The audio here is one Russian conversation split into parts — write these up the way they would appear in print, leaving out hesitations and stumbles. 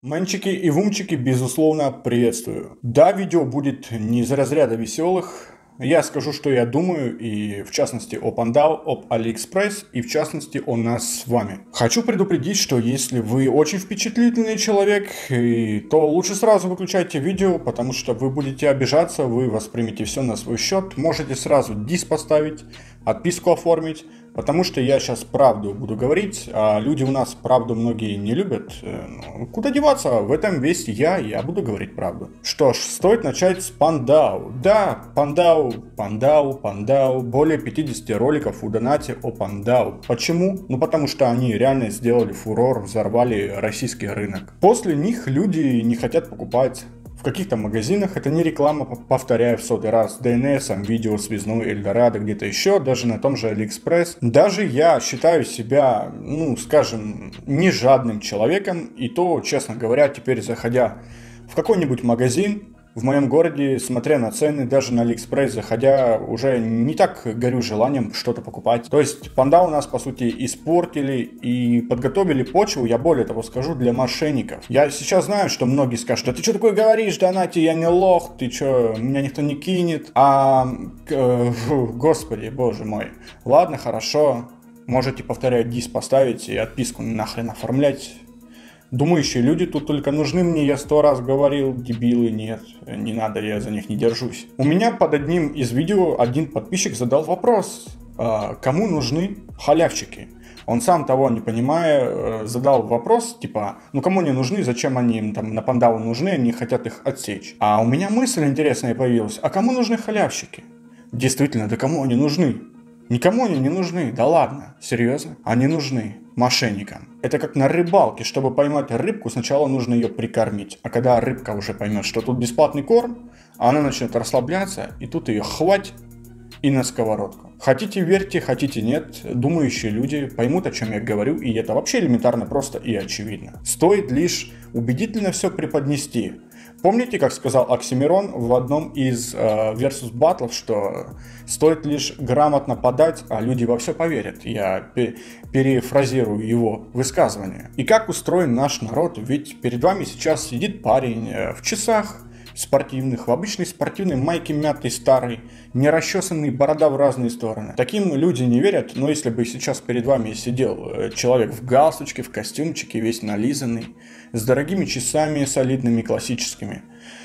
Мальчики и вумчики, безусловно, приветствую. Да, видео будет не из разряда веселых. Я скажу, что я думаю, и в частности о Пандау, об AliExpress, и в частности о нас с вами. Хочу предупредить, что если вы очень впечатлительный человек, то лучше сразу выключайте видео, потому что вы будете обижаться, вы воспримете все на свой счет, можете сразу дис поставить, отписку оформить. Потому что я сейчас правду буду говорить, а люди у нас правду многие не любят. Куда деваться, в этом весь я буду говорить правду. Что ж, стоит начать с Пандау. Да, Пандау, более 50 роликов у Донати о Пандау. Почему? Ну потому что они реально сделали фурор, взорвали российский рынок. После них люди не хотят покупать. В каких-то магазинах, это не реклама, повторяю в сотый раз, DNS, видео, связной, Эльдорадо, где-то еще, даже на том же AliExpress. Даже я считаю себя, скажем, не жадным человеком, и то, честно говоря, теперь заходя в какой-нибудь магазин, в моем городе, смотря на цены, даже на AliExpress заходя, уже не так горю желанием что-то покупать. То есть Пандау у нас, по сути, испортили и подготовили почву, я более того скажу, для мошенников. Я сейчас знаю, что многие скажут: да ты что такое говоришь, Донати, я не лох, ты что, меня никто не кинет. Господи, боже мой. Ладно, хорошо, можете, повторять, дис поставить и отписку нахрен оформлять. Думающие люди тут только нужны мне, я 100 раз говорил, дебилы, нет, не надо, я за них не держусь. У меня под одним из видео один подписчик задал вопрос, кому нужны халявчики? Он сам того не понимая, задал вопрос, типа, кому они нужны, зачем они им там на Пандау нужны, они хотят их отсечь. А у меня мысль интересная появилась, а кому нужны халявщики? Действительно, да кому они нужны? Никому они не нужны, да ладно, серьезно, они нужны мошенникам. Это как на рыбалке, чтобы поймать рыбку, сначала нужно ее прикормить, а когда рыбка уже поймет, что тут бесплатный корм, она начнет расслабляться, и тут ее хвать и на сковородку. Хотите верьте, хотите нет, думающие люди поймут, о чем я говорю, и это вообще элементарно просто и очевидно. Стоит лишь убедительно все преподнести. Помните, как сказал Оксимирон в одном из Versus батлов, что стоит лишь грамотно подать, а люди во все поверят. Я перефразирую его высказывание. И как устроен наш народ? Ведь перед вами сейчас сидит парень в часах спортивных, в обычной спортивной майке мятой старой, не расчесанный, борода в разные стороны. Таким люди не верят, но если бы сейчас перед вами сидел человек в галстучке, в костюмчике, весь нализанный, с дорогими часами, солидными, классическими,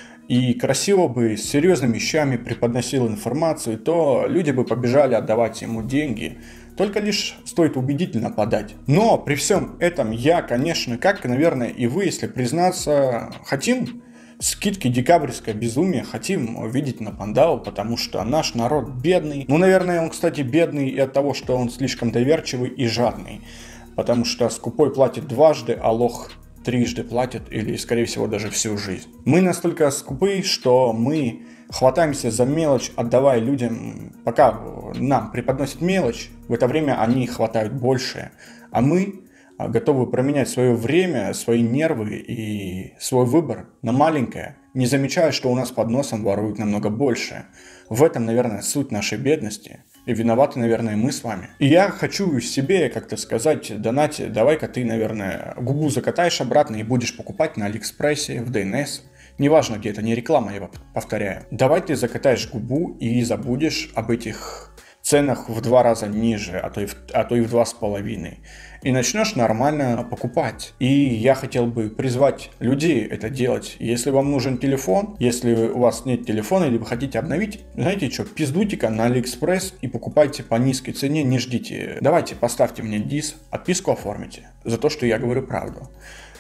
и красиво бы, с серьезными вещами преподносил информацию, то люди бы побежали отдавать ему деньги. Только лишь стоит убедительно подать. Но при всем этом я, конечно, как, наверное, и вы, если признаться, хотим скидки, декабрьское безумие хотим видеть на Пандау, потому что наш народ бедный. Наверное, он, кстати, бедный и от того, что он слишком доверчивый и жадный. Потому что скупой платит дважды, а лох трижды платит, или, скорее всего, даже всю жизнь. Мы настолько скупы, что мы хватаемся за мелочь, отдавая людям, пока нам преподносят мелочь, в это время они хватают больше, а мы готовы променять свое время, свои нервы и свой выбор на маленькое, не замечая, что у нас под носом воруют намного больше. В этом, наверное, суть нашей бедности. И виноваты, наверное, мы с вами. И я хочу себе как-то сказать: Донати, давай-ка ты, наверное, губу закатаешь обратно и будешь покупать на Алиэкспрессе, в DNS. Неважно где, это не реклама, я повторяю. Давай ты закатаешь губу и забудешь об этих ценах в 2 раза ниже, а то и в 2,5. И начнешь нормально покупать. И я хотел бы призвать людей это делать. Если вам нужен телефон, если у вас нет телефона или вы хотите обновить, знаете что, пиздуйте-ка на AliExpress и покупайте по низкой цене, не ждите. Давайте, поставьте мне дис, отписку оформите за то, что я говорю правду.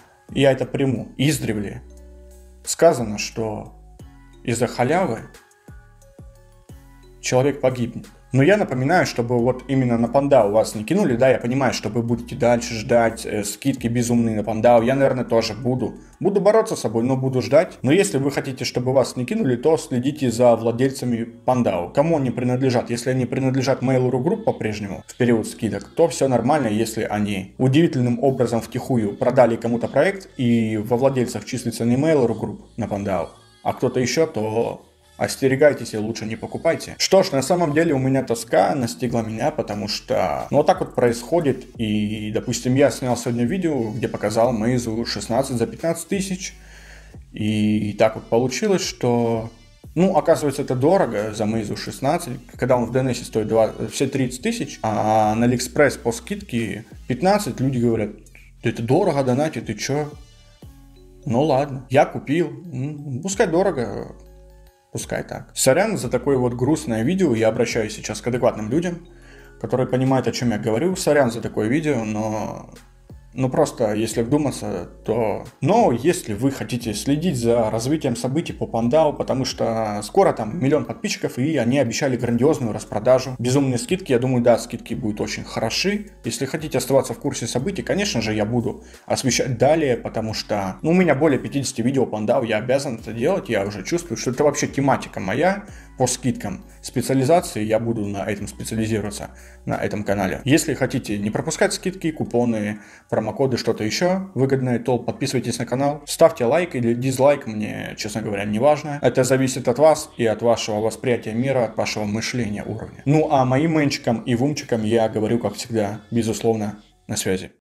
Я это приму. Издревле сказано, что из-за халявы человек погибнет. Но я напоминаю, чтобы вот именно на Пандау вас не кинули, да, я понимаю, что вы будете дальше ждать, скидки безумные на Пандау, я, наверное, тоже буду. Буду бороться с собой, но буду ждать. Но если вы хотите, чтобы вас не кинули, то следите за владельцами Пандау. Кому они принадлежат? Если они принадлежат Mail.ru Group по-прежнему в период скидок, то все нормально. Если они удивительным образом втихую продали кому-то проект и во владельцах числится не Mail.ru Group на Пандау, а кто-то еще, то остерегайтесь и лучше не покупайте. Что ж, на самом деле у меня тоска настигла меня, потому что, ну, вот так вот происходит. И, допустим, я снял сегодня видео, где показал Meizu 16 за 15 тысяч. И так вот получилось, что, ну, оказывается, это дорого за Meizu 16, когда он в DNS стоит все 30 тысяч, а на AliExpress по скидке 15, люди говорят, это дорого донатить, ты чё? Ну ладно, я купил, пускай дорого, пускай так. Сорян за такое вот грустное видео, я обращаюсь сейчас к адекватным людям, которые понимают, о чем я говорю. Сорян за такое видео, но... Ну просто, если вдуматься, то... Но если вы хотите следить за развитием событий по Пандау, потому что скоро там 1 миллион подписчиков, и они обещали грандиозную распродажу. Безумные скидки, я думаю, да, скидки будут очень хороши. Если хотите оставаться в курсе событий, конечно же, я буду освещать далее, потому что, ну, у меня более 50 видео Пандау, я обязан это делать, я уже чувствую, что это вообще тематика моя по скидкам. Специализации я буду на этом специализироваться, на этом канале. Если хотите не пропускать скидки, купоны, промокоды, что-то еще выгодное, то подписывайтесь на канал, ставьте лайк или дизлайк, мне, честно говоря, не важно. Это зависит от вас и от вашего восприятия мира, от вашего мышления уровня. Ну а моим мэнчикам и вумчикам я говорю, как всегда, безусловно, на связи.